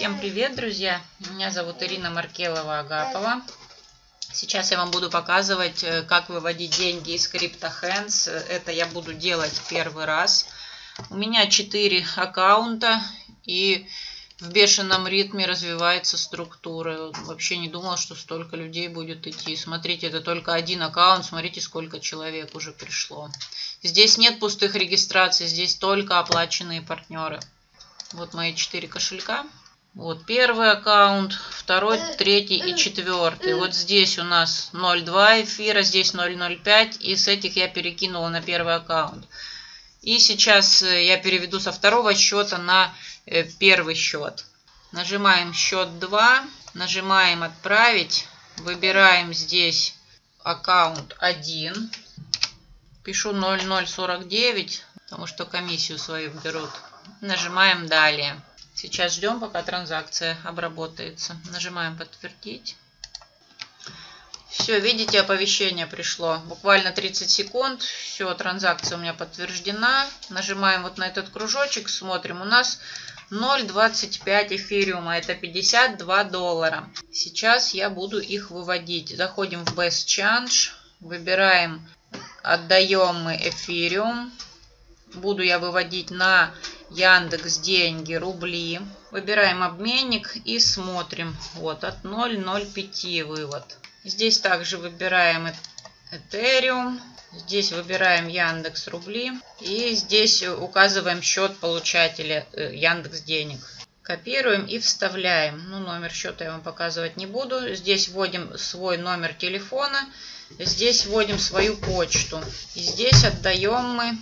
Всем привет, друзья! Меня зовут Ирина Маркелова-Агапова. Сейчас я вам буду показывать, как выводить деньги из CryptoHands. Это я буду делать первый раз. У меня 4 аккаунта и в бешеном ритме развивается структура. Вообще не думала, что столько людей будет идти. Смотрите, это только один аккаунт. Смотрите, сколько человек уже пришло. Здесь нет пустых регистраций, здесь только оплаченные партнеры. Вот мои 4 кошелька. Вот первый аккаунт, второй, третий и четвертый. Вот здесь у нас 0.2 эфира, здесь 0.05. И с этих я перекинула на первый аккаунт. И сейчас я переведу со второго счета на первый счет. Нажимаем счет 2, нажимаем отправить. Выбираем здесь аккаунт 1. Пишу 0049, потому что комиссию свою берут. Нажимаем далее. Сейчас ждем, пока транзакция обработается. Нажимаем подтвердить. Все, видите, оповещение пришло. Буквально 30 секунд. Все, транзакция у меня подтверждена. Нажимаем вот на этот кружочек, смотрим. У нас 0.25 эфириума. Это 52 доллара. Сейчас я буду их выводить. Заходим в Best Change. Выбираем, отдаем мы эфириум. Буду я выводить на Яндекс деньги, рубли. Выбираем обменник и смотрим. Вот от 0.05 вывод. Здесь также выбираем Ethereum. Здесь выбираем Яндекс рубли. И здесь указываем счет получателя Яндекс денег. Копируем и вставляем. Ну, номер счета я вам показывать не буду. Здесь вводим свой номер телефона. Здесь вводим свою почту. И здесь отдаем мы.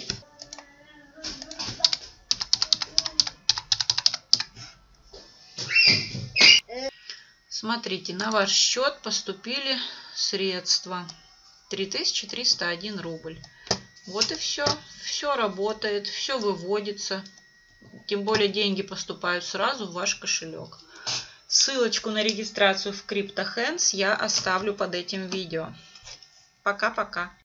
Смотрите, на ваш счет поступили средства. 3301 рубль. Вот и все. Все работает, все выводится. Тем более деньги поступают сразу в ваш кошелек. Ссылочку на регистрацию в CryptoHands я оставлю под этим видео. Пока-пока.